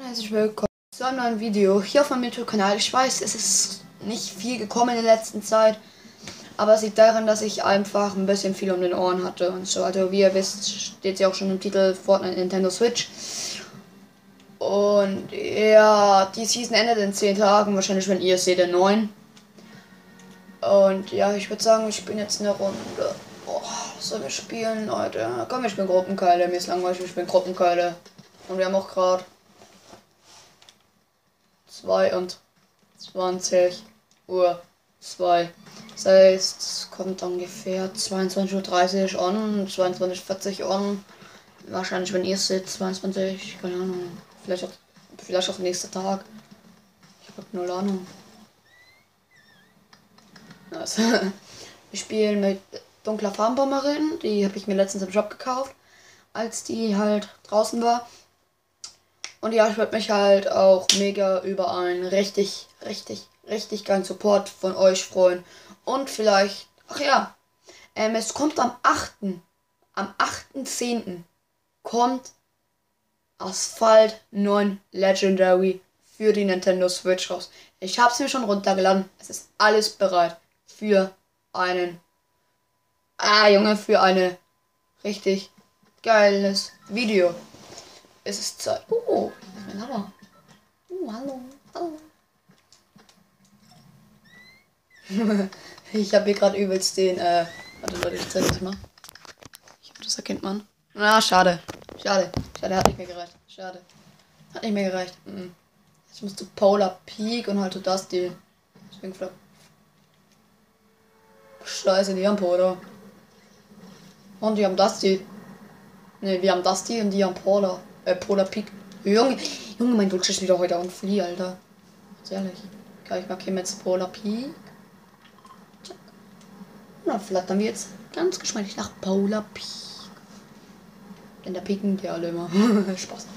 Herzlich willkommen zu einem neuen Video hier auf meinem YouTube-Kanal. Ich weiß, es ist nicht viel gekommen in der letzten Zeit, aber es liegt daran, dass ich einfach ein bisschen viel um den Ohren hatte und so. Also wie ihr wisst, steht ja auch schon im Titel Fortnite Nintendo Switch. Und ja, die Season endet in 10 Tagen, wahrscheinlich wenn ihr es seht in 9. Und ja, ich würde sagen, wir spielen jetzt eine Runde. Oh, sollen wir spielen, Leute? Komm, ich spielen Gruppenkeile, mir ist langweilig, ich spielen Gruppenkeile. Und wir haben auch gerade 22:02. Das heißt, es kommt ungefähr 22:30 on, 22:40 on. Wahrscheinlich, wenn ihr es seht, 22, keine Ahnung. Vielleicht auch nächster Tag. Ich hab null Ahnung. Also, wir spielen mit dunkler Farmbomberin. Die habe ich mir letztens im Shop gekauft, als die halt draußen war. Und ja, ich würde mich halt auch mega über einen richtig geilen Support von euch freuen. Und vielleicht, ach ja, es kommt am 8.10. kommt Asphalt 9 Legendary für die Nintendo Switch raus. Ich habe es mir schon runtergeladen. Es ist alles bereit für einen, für eine richtig geiles Video. Es ist Zeit. Oh, das ist mein Hammer. Hallo. Ich habe hier gerade übelst den, warte Leute, ich zeig das mal. Ich hoffe, das erkennt man. Schade, hat nicht mehr gereicht. Hat nicht mehr gereicht. Ich muss zu Polar Peak und halt zu Dusty. Deswegen Scheiße, die haben Polar. Und die haben Dusty. Ne, wir haben Dusty und die haben Polar Peak. Junge, mein Deutsch ist wieder heute on Flee, Alter. Ganz ehrlich. Okay, ich markiere jetzt Polar Peak. Zack. Und dann flattern wir jetzt ganz geschmeidig nach Polar Peak. Denn da pieken die alle immer. Spaß.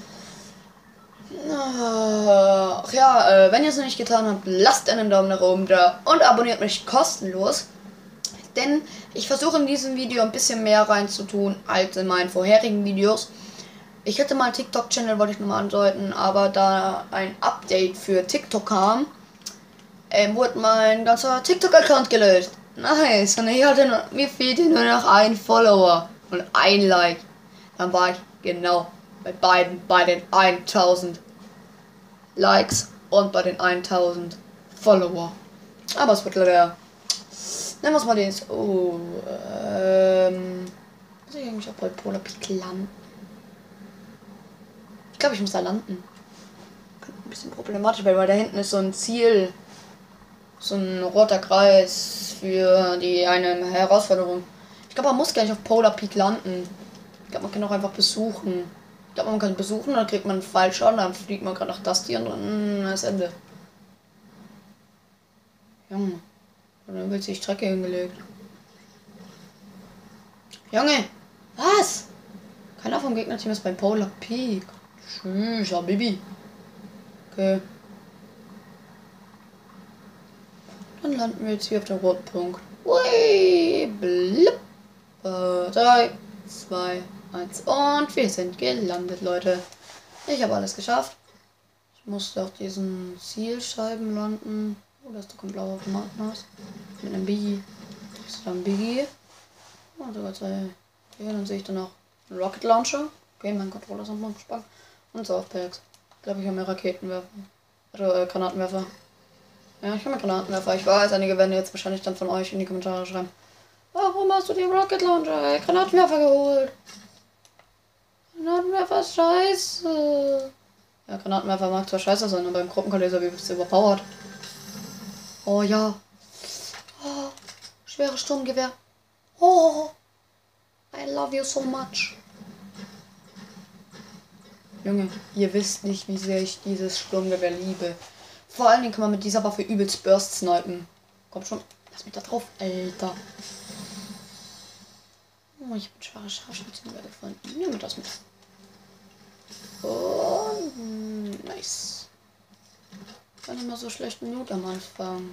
Ach ja, wenn ihr es noch nicht getan habt, lasst einen Daumen nach oben da und abonniert mich kostenlos. Denn ich versuche in diesem Video ein bisschen mehr reinzutun als in meinen vorherigen Videos. Ich hätte mal TikTok-Channel, wollte ich nochmal andeuten, aber da ein Update für TikTok kam, wurde mein ganzer TikTok-Account gelöscht. Nice, und mir fehlte nur noch ein Follower und ein Like. Dann war ich genau bei den 1000 Likes und bei den 1000 Follower. Aber es wird leider. Nehmen wir es mal den. Oh, muss ich eigentlich auch bei Polar Peak landen? Ich glaube, ich muss da landen. Ein bisschen problematisch, weil da hinten ist so ein Ziel. So ein roter Kreis für die eine Herausforderung. Ich glaube, man muss gar nicht auf Polar Peak landen. Ich glaube, man kann auch einfach besuchen. Ich glaube, man kann besuchen, dann kriegt man einen Fallschaden, dann fliegt man gerade nach Dusty und dann ist Ende. Junge. Und dann wird sich die Strecke hingelegt. Junge! Was? Keiner vom Gegnerteam ist bei Polar Peak. Tschüss, Bibi. Okay. Dann landen wir jetzt hier auf dem roten Punkt. Ui, blub. 3, 2, 1 und wir sind gelandet, Leute. Ich habe alles geschafft. Ich musste auf diesen Zielscheiben landen. Oh, da ist doch ein blauer Automaten aus. Mit einem Biggie. Das ist ein Biggie. Oh, sogar 2. Okay, dann sehe ich dann auch einen Rocket Launcher. Okay, mein Controller ist nochmal gespannt. Und Softpacks. Ich glaube, ich habe mehr Raketenwerfer. Oder Granatenwerfer. Ja, ich habe mehr Granatenwerfer. Ich weiß, einige werden jetzt wahrscheinlich dann von euch in die Kommentare schreiben. Warum hast du den Rocket Launcher, Granatenwerfer geholt? Granatenwerfer ist scheiße. Ja, Granatenwerfer mag zwar scheiße sein, aber im Gruppenkaliber ist er übelst überpowered. Oh ja. Oh, schweres Sturmgewehr. Oh, I love you so much. Junge, ihr wisst nicht, wie sehr ich dieses Sturmgewehr liebe. Vor allen Dingen kann man mit dieser Waffe übelst Burst snipen. Komm schon, lass mich da drauf, Alter. Oh, ich habe ein schwaches Scharfschützengewehr gefunden. Nehmen wir das mit. Oh, nice. War nicht mal so schlecht Minute am Anfang.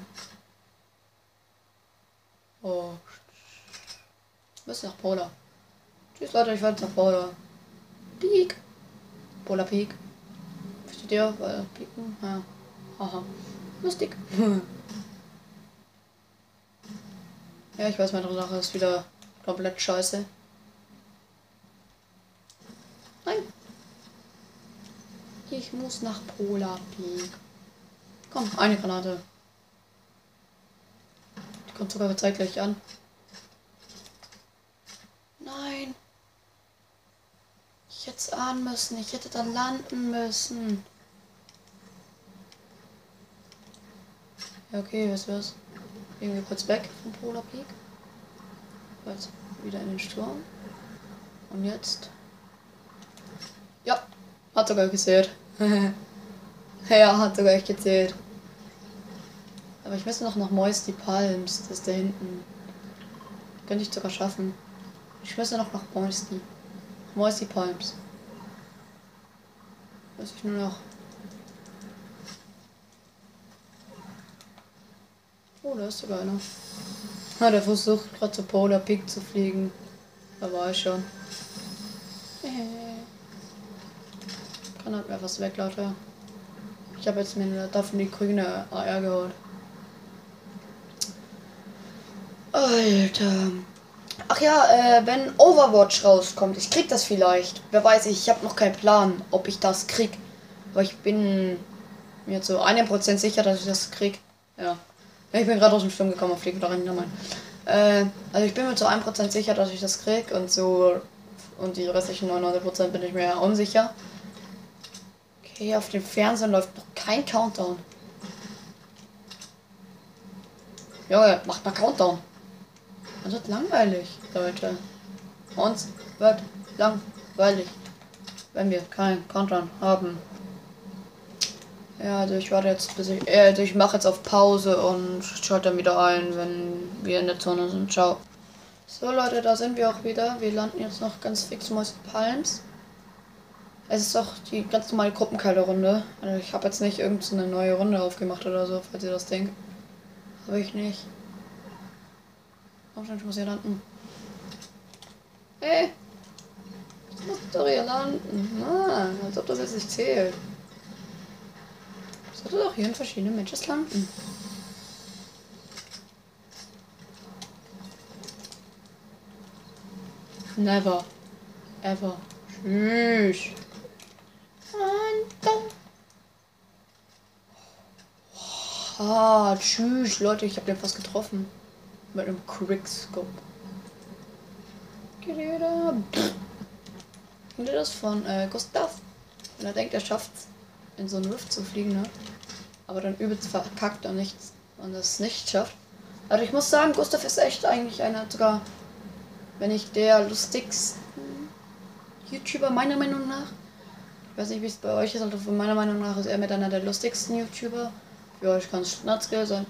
Oh. Bis nach Polar. Tschüss Leute, ich werde nach Polar. Peak. Polar Peak. Steht ihr, weil pieken? Ja. Haha. Lustig. Ja, ich weiß, meine Sache ist wieder komplett scheiße. Nein. Ich muss nach Polar Peak. Komm, eine Granate. Die kommt sogar zeitgleich an. Nein. Ich hätte es ahnen müssen. Ich hätte dann landen müssen. Ja, okay, was war's? Gehen wir kurz weg vom Polar Peak. Jetzt wieder in den Sturm. Und jetzt. Ja, hat sogar gezählt. Ja, hat sogar echt gezählt. Aber ich müsste noch nach Moisty Palms. Das ist da hinten. Könnte ich sogar schaffen. Ich müsste noch nach Moisty Palms. Weiß ich nur noch. Oh, da ist sogar einer. Ah, der versucht gerade zu Polar Peak zu fliegen. Da war ich schon. Kann halt mir was weg, Leute. Ich habe jetzt mir davon die grüne AR geholt. Alter. Ach ja, wenn Overwatch rauskommt, ich krieg das vielleicht. Wer weiß, ich habe noch keinen Plan, ob ich das krieg. Aber ich bin mir zu 1% sicher, dass ich das krieg. Ja. Ich bin gerade aus dem Sturm gekommen, fliege da rein. Also ich bin mir zu 1% sicher, dass ich das krieg und so. Und die restlichen 99% bin ich mir unsicher. Okay, auf dem Fernsehen läuft noch kein Countdown. Junge, macht mal Countdown. Das wird langweilig, Leute. Uns wird langweilig, wenn wir keinen Countdown haben. Ja, also ich warte jetzt bis ich mache jetzt auf Pause und schalte dann wieder ein, wenn wir in der Zone sind. Ciao. So Leute, da sind wir auch wieder. Wir landen jetzt noch ganz fix Moisty Palms. Es ist doch die ganz normale Gruppenkalte-Runde. Also ich habe jetzt nicht irgendeine neue Runde aufgemacht oder so, falls ihr das denkt. Habe ich nicht. Komm schon, ich muss hier landen. Hey! Ich muss doch hier landen. Mann, als ob das jetzt nicht zählt. Ich sollte doch hier in verschiedenen Matches landen. Never. Ever. Tschüss. Ah, tschüss, Leute, ich habe den fast getroffen. Mit einem Quickscope. Kennt ihr das von Gustav? Wenn er denkt, er schafft's, in so einen Rift zu fliegen, ne? Aber dann übelst verkackt und es nicht schafft. Also ich muss sagen, Gustav ist echt eigentlich einer, sogar, wenn nicht der lustigsten YouTuber meiner Meinung nach. Ich weiß nicht, wie es bei euch ist, aber meiner Meinung nach ist er mit einer der lustigsten YouTuber. Für euch kann es Standardskill sein.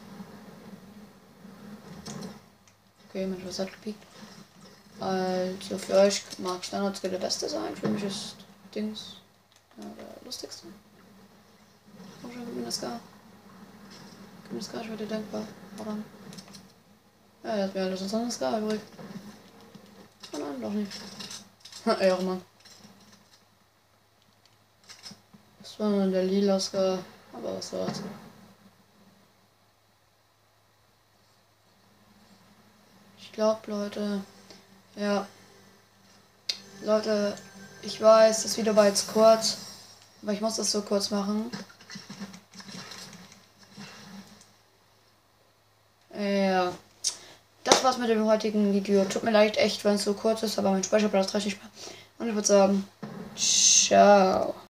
Okay, Mensch, was hat gepiekt? Also für euch mag Standardskill der beste sein. Für mich ist Dings der lustigste. Komm schon, gib mir das gar. Gib mir das gar, ich werde dir dankbar. Warum? Ja, er hat mir alles sonst gar übrig. Oh nein, doch nicht. Ehrenmann. Das war nur der lila Scar, aber was war's. Ich glaube, Leute, ja, Leute, ich weiß, das Video war jetzt kurz, aber ich muss das so kurz machen. Ja, das war's mit dem heutigen Video. Tut mir leid, echt, wenn es so kurz ist, aber mein Speicherplatz reicht nicht mehr. Und ich würde sagen, ciao.